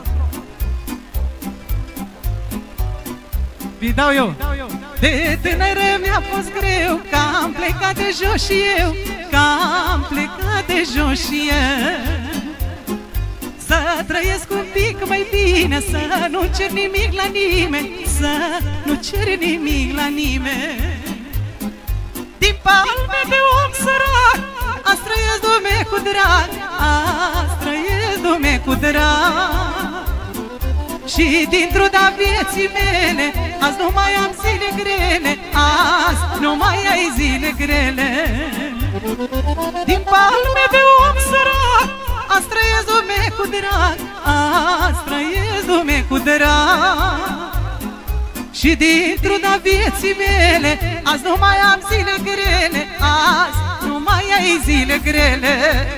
Vi dau eu. De tânără mi-a fost greu, că am plecat de jos și eu, că am plecat de jos și eu. Să trăiesc un pic mai bine, să nu cer nimic la nimeni, să nu cer nimic la nimeni. Din palme de om sărac, azi trăiesc, Doamne, cu drag, azi trăiesc, Doamne, cu drag. Și dintr-o da vieții mele, azi nu mai am zile grele, azi nu mai ai zile grele. Din palme de om sărac, azi trăiesc, Doamne, cu drag, azi trăiesc, Doamne, cu drag. Și dintr-o da vieții mele, azi nu mai am zile grele, azi nu mai ai zile grele.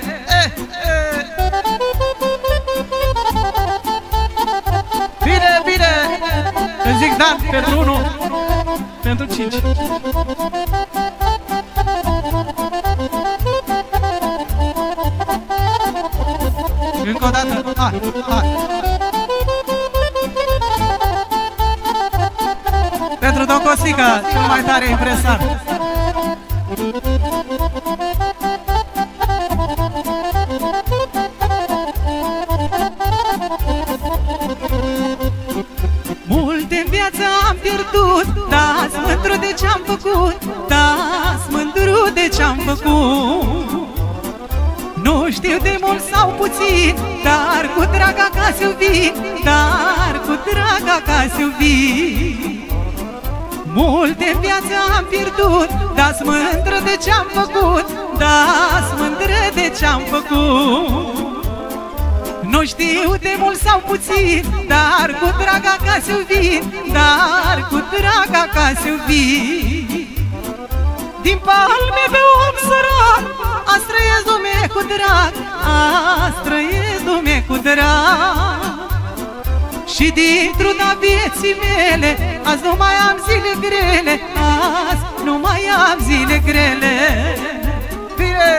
Bine, bine! Îmi zic Dan pentru 1, pentru 5. Încă o dată, hai, hai. Pentru Domn Costică, cel mai tare impresar. Multe în viață am pierdut, dar-s mândru de ce-am făcut, dar-s mândru de ce-am făcut. Nu știu de mult sau puțin, dar cu drag acasă eu vin, dar cu drag acasă eu vin. Multe în viață am pierdut, dar-s mândră de ce-am făcut, dar-s mândră de ce-am făcut. Nu știu de mult sau puțin, dar cu drag acasă eu vin, dar cu drag acasă eu vin. Din palme de om sărac, azi trăiesc, Doamne, cu drag, azi trăiesc, Doamne, cu drag. Și dintr-o da vieții mele, azi nu mai am zile grele, azi nu mai am zile grele. Bine!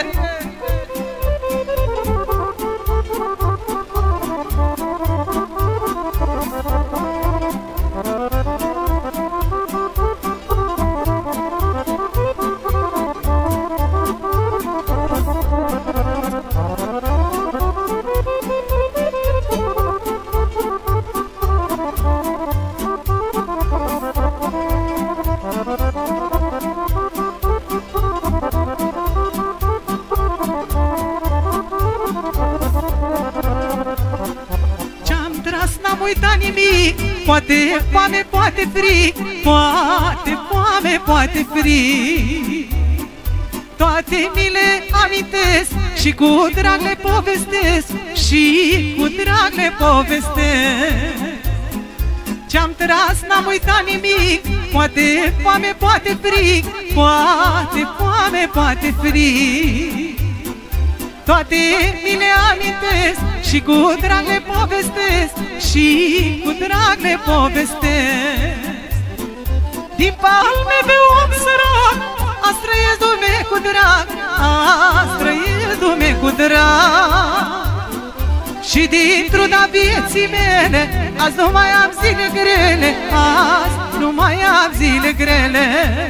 Poate foame, poate frig, poate foame, poate frig. Toate mi le amintesc și cu drag le povestesc, și cu drag le povestesc. Ce-am tras n-am uitat nimic, poate foame, poate frig, poate foame, poate frig. Toate mi le amintesc și cu drag le povestesc, și cu drag le povestesc. Din palme de om sărac, azi trăiesc, Doamne, cu drag, azi trăiesc, Doamne, cu drag. Și dintr-o da vieții mele, azi nu mai am zile grele, azi nu mai am zile grele.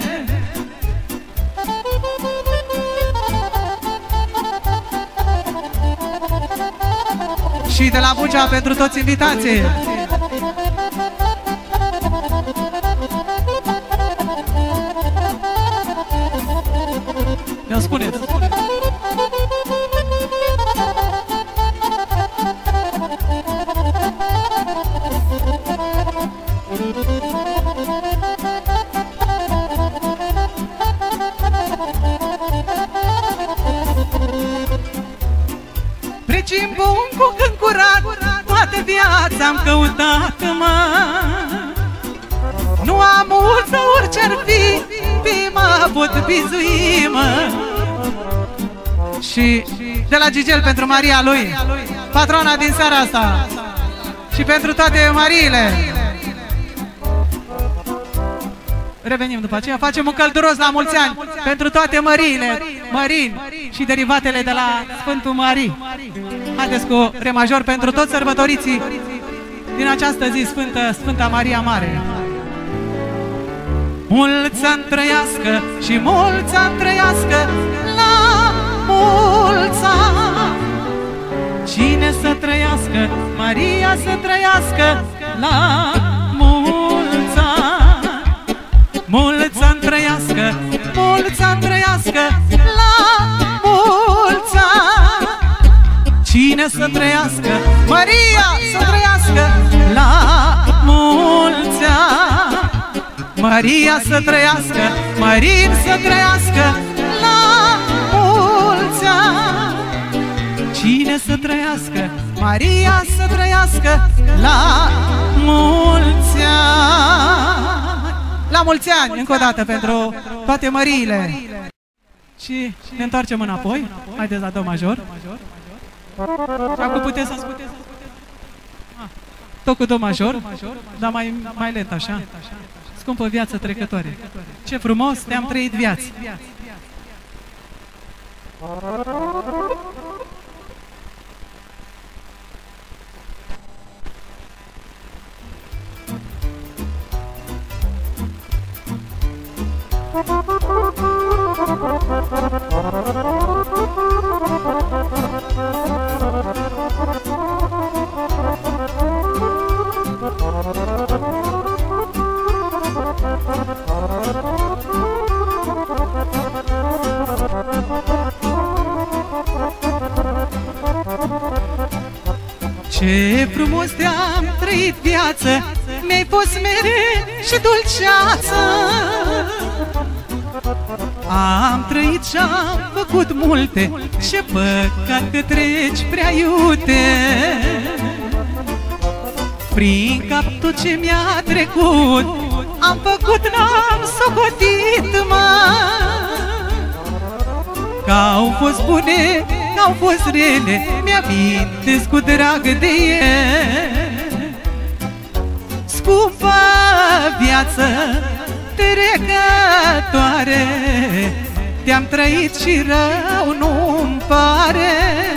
Și de la Bucea pentru toți invitații. Ne-o spuneți. Preci-n bun cu când curat, toate toată viața am căutat, mă. Nu am mult să orice-ar fi, pe mă pot bizui, mă. Și de la Gigel pentru Maria lui, patrona din seara asta, și pentru toate Mariile. Revenim după aceea, facem un călduros la mulți ani pentru toate Măriile, Mărini și derivatele de la Sfântul Marii. Haideți cu re major pentru toți sărbătoriții din această zi sfântă, Sfânta Maria Mare. Mulți ani trăiască și mulți ani trăiască, la mulți ani. Cine să trăiască, Maria să trăiască, la mulți ani. Mulți ani trăiască, mulți ani trăiască, la mulți ani. Cine să trăiască, Maria să trăiască, la mulți ani. Maria să trăiască, Marin să trăiască, la mulți ani. Cine să trăiască, Maria să trăiască, la mulți ani. La mulți ani, încă o dată, pentru toate Măriile. Și ne întoarcem înapoi. Haideți la do major. Și acum puteți să asculteți. Tot cu do major, dar mai lent așa. Scumpă viață trecătoare. Ce frumos te-am trăit viață. Ce frumos te-am trăit viață, mi-ai pus mere și dulceață. Am trăit și-am făcut multe, ce păcat că treci prea iute. Prin cap tot ce mi-a trecut, am făcut, n-am socotit, mă. Că au fost bune, că au fost rele, mi-amintesc cu drag de ele. Scumpă viață trecătoare, te-am trăit și rău nu-mi pare.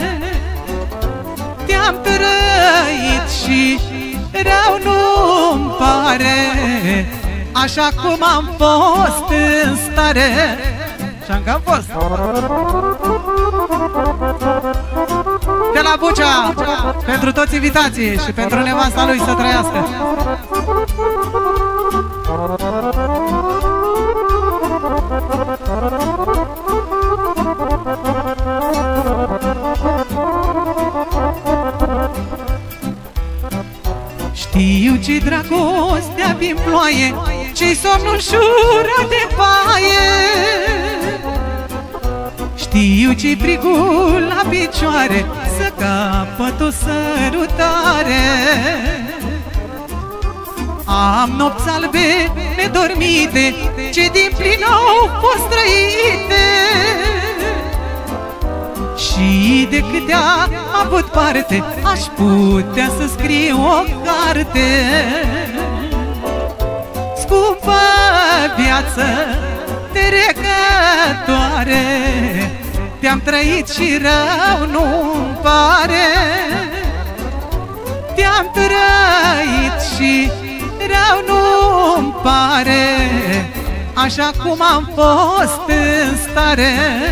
Te-am trăit și rău nu-mi pare, așa cum am fost în stare. Și-am cam fost. De la Bucea, pentru toți invitații și pentru nevasta lui să trăiască. Știu ce-i dragostea prin ploaie, ce-i somnul șura de paie. Știu ce-i frigul la picioare, să capăt o sărutare. Am nopți albe nedormite, ce din plin au fost trăite. Și de câte am avut parte, aș putea să scriu o carte. Scumpă viață trecătoare, te-am trăit și rău nu-mi pare. Te-am trăit și rău nu-mi pare, așa cum am fost în stare.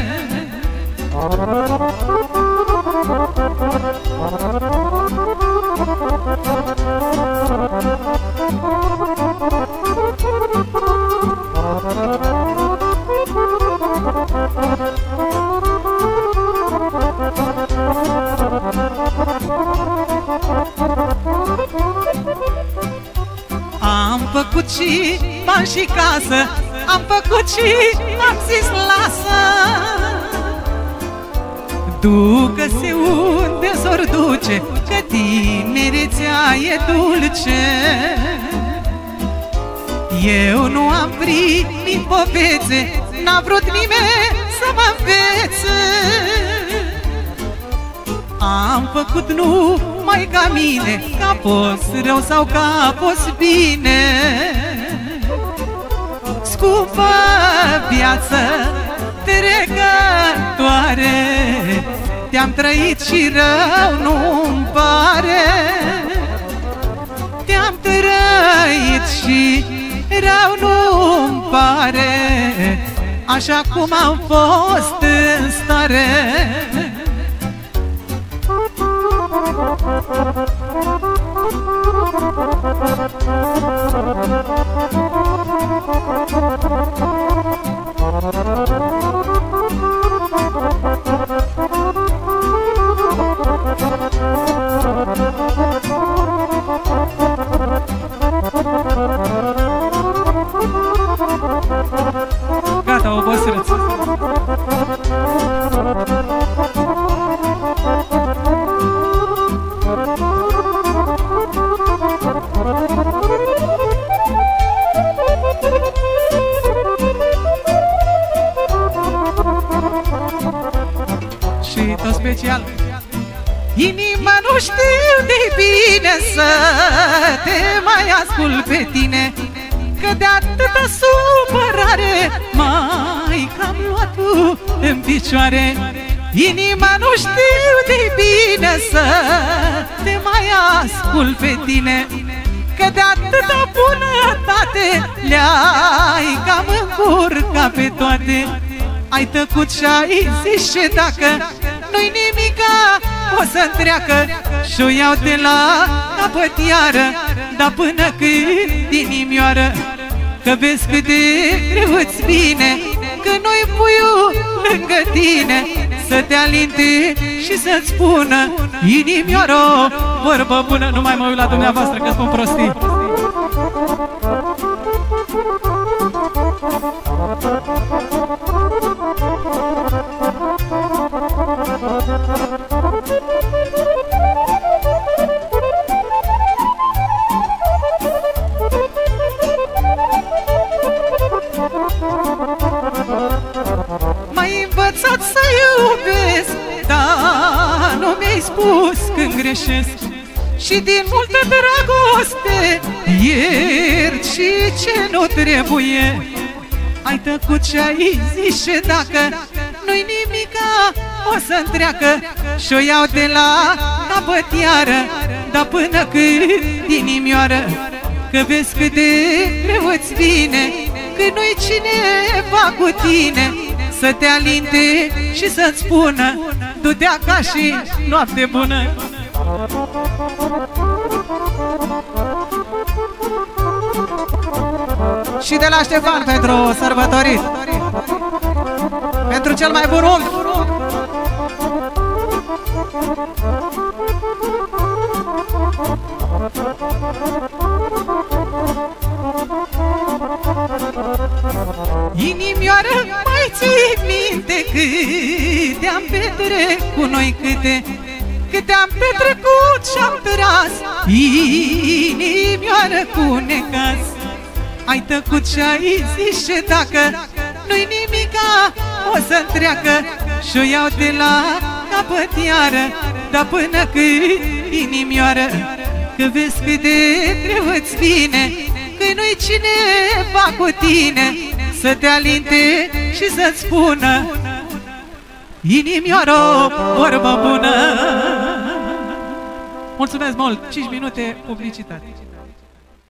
Am făcut și bani și casă, am făcut și am zis lasă. Ducă-se unde s-or duce, că tinerețea e dulce. Eu nu am primit povețe, n-a vrut nimeni să mă învețe. Am făcut numai ca mine, că a fost rău sau că a fost bine. Scumpă viață trecătoare, te-am trăit și rău nu-mi pare. Te-am trăit și rău nu-mi pare, așa cum am fost în stare. Gata, obosireți. Și tot special, inima nu știu de bine să te mai ascult pe tine, că de atâta supărare mai cam luat tu în picioare. Inima nu știu de bine să te mai ascult pe tine, că de atâta bunătate le-ai cam încurcat pe toate. Ai tăcut și ai zis și dacă nu-i nimica o să-mi treacă și-o iau de la capăt iară, dar până când inimioară, că vezi cât de greu îți vine când nu-i puiul lângă tine să te alinte și să-ți spună inimioară o vorbă bună. Nu mai mă uit la dumneavoastră că spun prostii. M-ai învățat să iubesc, dar nu mi-ai spus când greșesc. Și din multă dragoste iert și ce nu trebuie. Ai tăcut și ai zis și dacă nu-i nimica o să-mi treacă și-o iau de la capăt iară, dar până când inimioară, că vezi cât de greu îți vine când nu-i cineva cu tine să te alinte și să-ți spună du-te acasă și noapte bună. Și de la Ștefan pentru sărbătorit, pentru cel mai bun om. Inimioară, mai ții minte câte am petrecut noi, câte am petrecut și-am tras inimioară cu necaz. Ai tăcut și ai zis și dacă nu-i nimica o să-mi treacă și-o iau de la capăt iară, dar până când inimioară, că vezi cât de greu îți vine că nu-i cineva cu tine să te alinte și să-ți spună inimioară o vorbă bună. Mulțumesc mult! 5 minute publicitate.